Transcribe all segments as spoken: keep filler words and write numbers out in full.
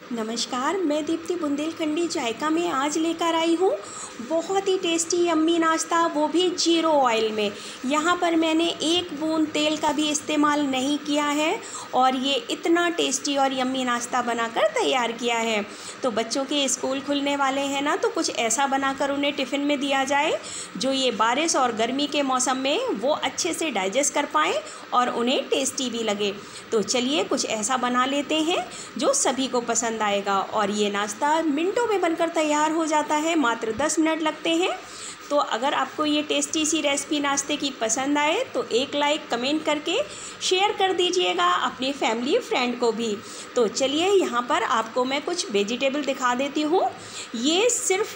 नमस्कार, मैं दीप्ति बुंदेलखंडी जायका में आज लेकर आई हूँ बहुत ही टेस्टी यम्मी नाश्ता, वो भी जीरो ऑयल में। यहाँ पर मैंने एक बूंद तेल का भी इस्तेमाल नहीं किया है और ये इतना टेस्टी और यम्मी नाश्ता बनाकर तैयार किया है। तो बच्चों के स्कूल खुलने वाले हैं ना, तो कुछ ऐसा बनाकर उन्हें टिफ़िन में दिया जाए जो ये बारिश और गर्मी के मौसम में वो अच्छे से डाइजेस्ट कर पाएँ और उन्हें टेस्टी भी लगे। तो चलिए कुछ ऐसा बना लेते हैं जो सभी को पसंद आएगा। और ये नाश्ता मिनटों में बनकर तैयार हो जाता है, मात्र दस मिनट लगते हैं। तो अगर आपको ये टेस्टी सी रेसिपी नाश्ते की पसंद आए तो एक लाइक कमेंट करके शेयर कर दीजिएगा अपनी फैमिली फ्रेंड को भी। तो चलिए यहाँ पर आपको मैं कुछ वेजिटेबल दिखा देती हूँ। ये सिर्फ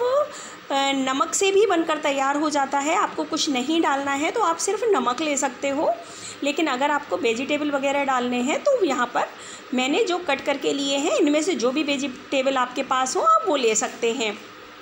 नमक से भी बनकर तैयार हो जाता है, आपको कुछ नहीं डालना है तो आप सिर्फ नमक ले सकते हो। लेकिन अगर आपको वेजिटेबल वगैरह डालने हैं तो यहाँ पर मैंने जो कट करके लिए हैं, इनमें से जो भी वेजिटेबल आपके पास हो आप वो ले सकते हैं।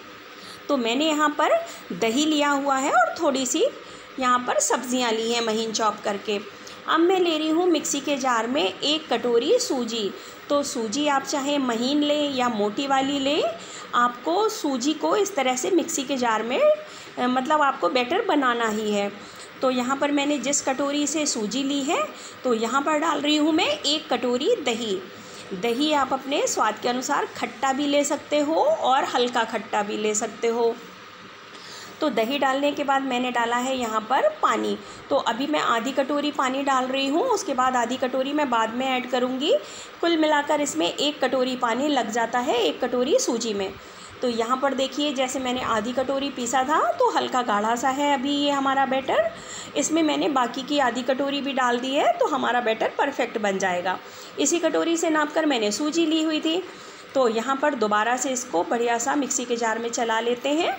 तो मैंने यहाँ पर दही लिया हुआ है और थोड़ी सी यहाँ पर सब्जियाँ ली हैं महीन चॉप करके। अब मैं ले रही हूँ मिक्सी के जार में एक कटोरी सूजी। तो सूजी आप चाहे महीन लें या मोटी वाली लें, आपको सूजी को इस तरह से मिक्सी के जार में मतलब आपको बैटर बनाना ही है। तो यहाँ पर मैंने जिस कटोरी से सूजी ली है तो यहाँ पर डाल रही हूँ मैं एक कटोरी दही। दही आप अपने स्वाद के अनुसार खट्टा भी ले सकते हो और हल्का खट्टा भी ले सकते हो। तो दही डालने के बाद मैंने डाला है यहाँ पर पानी। तो अभी मैं आधी कटोरी पानी डाल रही हूँ, उसके बाद आधी कटोरी मैं बाद में ऐड करूँगी। कुल मिलाकर इसमें एक कटोरी पानी लग जाता है एक कटोरी सूजी में। तो यहाँ पर देखिए जैसे मैंने आधी कटोरी पीसा था तो हल्का गाढ़ा सा है अभी ये हमारा बैटर। इसमें मैंने बाकी की आधी कटोरी भी डाल दी है तो हमारा बैटर परफेक्ट बन जाएगा। इसी कटोरी से नापकर मैंने सूजी ली हुई थी। तो यहाँ पर दोबारा से इसको बढ़िया सा मिक्सी के जार में चला लेते हैं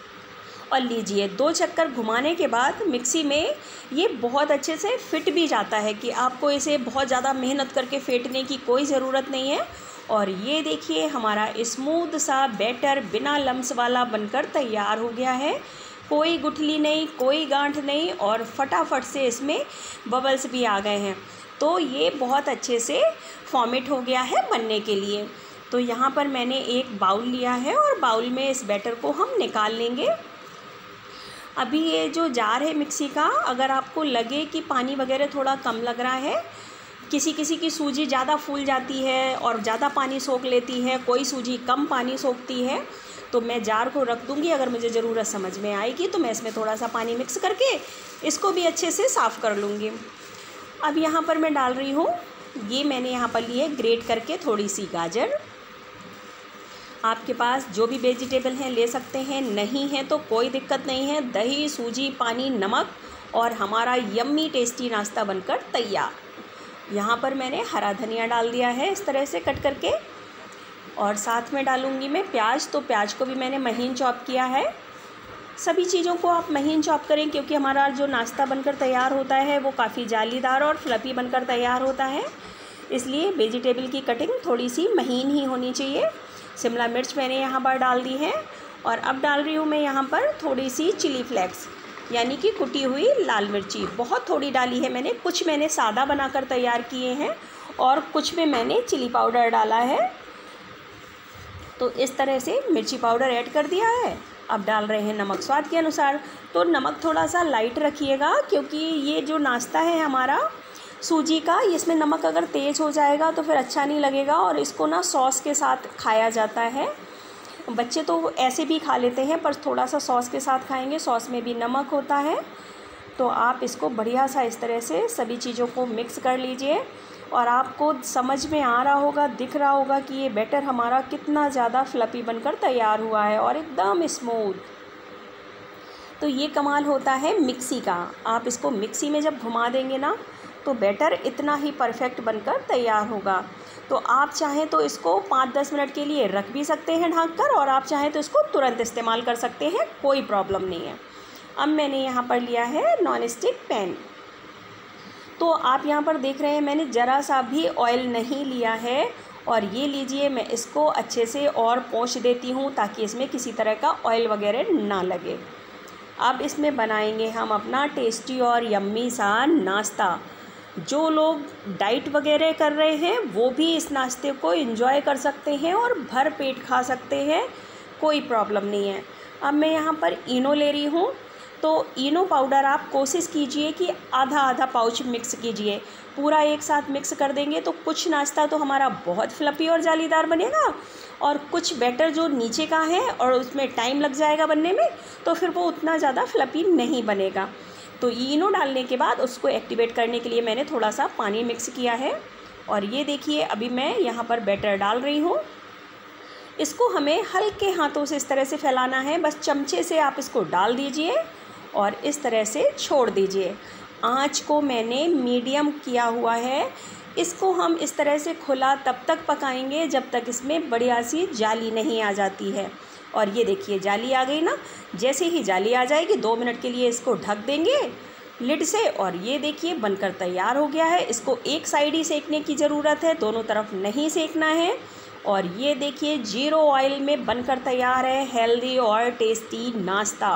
और लीजिए दो चक्कर घुमाने के बाद मिक्सी में ये बहुत अच्छे से फिट भी जाता है कि आपको इसे बहुत ज़्यादा मेहनत करके फेंटने की कोई ज़रूरत नहीं है। और ये देखिए हमारा स्मूथ सा बैटर बिना लम्स वाला बनकर तैयार हो गया है। कोई गुठली नहीं, कोई गांठ नहीं और फटाफट से इसमें बबल्स भी आ गए हैं। तो ये बहुत अच्छे से फॉर्मेट हो गया है बनने के लिए। तो यहाँ पर मैंने एक बाउल लिया है और बाउल में इस बैटर को हम निकाल लेंगे। अभी ये जो जार है मिक्सी का, अगर आपको लगे कि पानी वगैरह थोड़ा कम लग रहा है, किसी किसी की सूजी ज़्यादा फूल जाती है और ज़्यादा पानी सोख लेती है, कोई सूजी कम पानी सोखती है, तो मैं जार को रख दूँगी। अगर मुझे ज़रूरत समझ में आएगी तो मैं इसमें थोड़ा सा पानी मिक्स करके इसको भी अच्छे से साफ़ कर लूँगी। अब यहाँ पर मैं डाल रही हूँ, ये मैंने यहाँ पर लिए ग्रेट करके थोड़ी सी गाजर। आपके पास जो भी वेजिटेबल हैं ले सकते हैं, नहीं है तो कोई दिक्कत नहीं है। दही, सूजी, पानी, नमक और हमारा यम्मी टेस्टी नाश्ता बनकर तैयार। यहाँ पर मैंने हरा धनिया डाल दिया है इस तरह से कट करके और साथ में डालूँगी मैं प्याज। तो प्याज को भी मैंने महीन चॉप किया है। सभी चीज़ों को आप महीन चॉप करें क्योंकि हमारा जो नाश्ता बनकर तैयार होता है वो काफ़ी जालीदार और फ्लफ़ी बनकर तैयार होता है, इसलिए वेजिटेबल की कटिंग थोड़ी सी महीन ही होनी चाहिए। शिमला मिर्च मैंने यहाँ पर डाल दी है और अब डाल रही हूँ मैं यहाँ पर थोड़ी सी चिली फ्लेक्स यानी कि कुटी हुई लाल मिर्ची। बहुत थोड़ी डाली है मैंने, कुछ मैंने सादा बनाकर तैयार किए हैं और कुछ में मैंने चिली पाउडर डाला है। तो इस तरह से मिर्ची पाउडर ऐड कर दिया है। अब डाल रहे हैं नमक स्वाद के अनुसार। तो नमक थोड़ा सा लाइट रखिएगा क्योंकि ये जो नाश्ता है हमारा सूजी का, इसमें नमक अगर तेज़ हो जाएगा तो फिर अच्छा नहीं लगेगा और इसको ना सॉस के साथ खाया जाता है। बच्चे तो ऐसे भी खा लेते हैं पर थोड़ा सा सॉस के साथ खाएंगे, सॉस में भी नमक होता है। तो आप इसको बढ़िया सा इस तरह से सभी चीज़ों को मिक्स कर लीजिए और आपको समझ में आ रहा होगा, दिख रहा होगा कि ये बैटर हमारा कितना ज़्यादा फ्लफ़ी बनकर तैयार हुआ है और एकदम स्मूथ। तो ये कमाल होता है मिक्सी का। आप इसको मिक्सी में जब घुमा देंगे ना तो बैटर इतना ही परफेक्ट बनकर तैयार होगा। तो आप चाहें तो इसको पाँच दस मिनट के लिए रख भी सकते हैं ढक कर और आप चाहें तो इसको तुरंत इस्तेमाल कर सकते हैं, कोई प्रॉब्लम नहीं है। अब मैंने यहाँ पर लिया है नॉन स्टिक पैन। तो आप यहाँ पर देख रहे हैं मैंने ज़रा सा भी ऑयल नहीं लिया है और ये लीजिए मैं इसको अच्छे से और पोंछ देती हूँ ताकि इसमें किसी तरह का ऑयल वगैरह ना लगे। अब इसमें बनाएंगे हम अपना टेस्टी और यम्मी सा नाश्ता। जो लोग डाइट वगैरह कर रहे हैं वो भी इस नाश्ते को एंजॉय कर सकते हैं और भर पेट खा सकते हैं, कोई प्रॉब्लम नहीं है। अब मैं यहाँ पर इनो ले रही हूँ, तो इनो पाउडर आप कोशिश कीजिए कि आधा आधा पाउच मिक्स कीजिए। पूरा एक साथ मिक्स कर देंगे तो कुछ नाश्ता तो हमारा बहुत फ्लफ़ी और जालीदार बनेगा, और कुछ बैटर जो नीचे का है और उसमें टाइम लग जाएगा बनने में, तो फिर वो उतना ज़्यादा फ्लफ़ी नहीं बनेगा। तो इनो डालने के बाद उसको एक्टिवेट करने के लिए मैंने थोड़ा सा पानी मिक्स किया है। और ये देखिए अभी मैं यहाँ पर बैटर डाल रही हूँ। इसको हमें हल्के हाथों से इस तरह से फैलाना है, बस चमचे से आप इसको डाल दीजिए और इस तरह से छोड़ दीजिए। आँच को मैंने मीडियम किया हुआ है। इसको हम इस तरह से खुला तब तक पकाएंगे जब तक इसमें बढ़िया सी जाली नहीं आ जाती है। और ये देखिए जाली आ गई ना, जैसे ही जाली आ जाएगी दो मिनट के लिए इसको ढक देंगे लिड से, और ये देखिए बनकर तैयार हो गया है। इसको एक साइड ही सेकने की ज़रूरत है, दोनों तरफ नहीं सेकना है। और ये देखिए जीरो ऑयल में बनकर तैयार है हेल्दी और टेस्टी नाश्ता,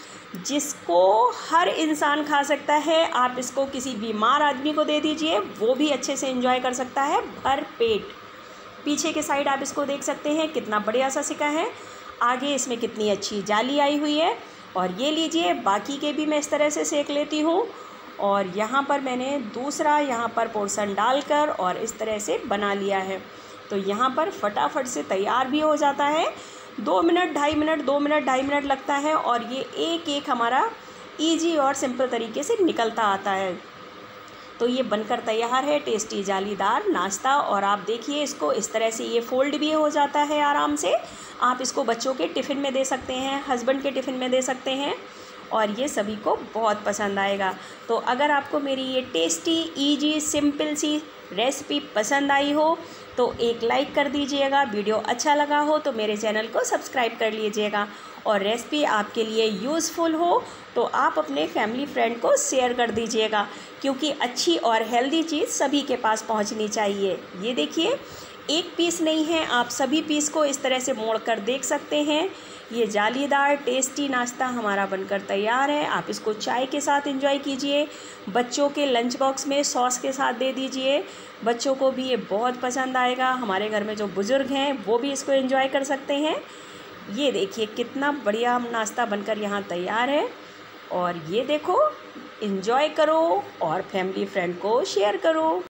जिसको हर इंसान खा सकता है। आप इसको किसी बीमार आदमी को दे दीजिए, वो भी अच्छे से एंजॉय कर सकता है भर पेट। पीछे के साइड आप इसको देख सकते हैं कितना बढ़िया सा सिका है, आगे इसमें कितनी अच्छी जाली आई हुई है। और ये लीजिए बाकी के भी मैं इस तरह से सेक लेती हूँ। और यहाँ पर मैंने दूसरा यहाँ पर पोर्शन डालकर और इस तरह से बना लिया है, तो यहाँ पर फटाफट से तैयार भी हो जाता है। दो मिनट ढाई मिनट दो मिनट ढाई मिनट लगता है और ये एक एक हमारा इजी और सिंपल तरीके से निकलता आता है। तो ये बनकर तैयार है टेस्टी जालीदार नाश्ता। और आप देखिए इसको इस तरह से ये फ़ोल्ड भी हो जाता है आराम से। आप इसको बच्चों के टिफ़िन में दे सकते हैं, हस्बैंड के टिफ़िन में दे सकते हैं, और ये सभी को बहुत पसंद आएगा। तो अगर आपको मेरी ये टेस्टी इजी सिंपल सी रेसिपी पसंद आई हो तो एक लाइक कर दीजिएगा, वीडियो अच्छा लगा हो तो मेरे चैनल को सब्सक्राइब कर लीजिएगा, और रेसिपी आपके लिए यूज़फुल हो तो आप अपने फैमिली फ्रेंड को शेयर कर दीजिएगा, क्योंकि अच्छी और हेल्दी चीज़ सभी के पास पहुंचनी चाहिए। ये देखिए एक पीस नहीं है, आप सभी पीस को इस तरह से मोड़ कर देख सकते हैं। ये जालीदार टेस्टी नाश्ता हमारा बनकर तैयार है। आप इसको चाय के साथ एंजॉय कीजिए, बच्चों के लंच बॉक्स में सॉस के साथ दे दीजिए, बच्चों को भी ये बहुत पसंद आएगा। हमारे घर में जो बुज़ुर्ग हैं वो भी इसको एंजॉय कर सकते हैं। ये देखिए कितना बढ़िया नाश्ता बनकर यहाँ तैयार है, और ये देखो एंजॉय करो और फैमिली फ्रेंड को शेयर करो।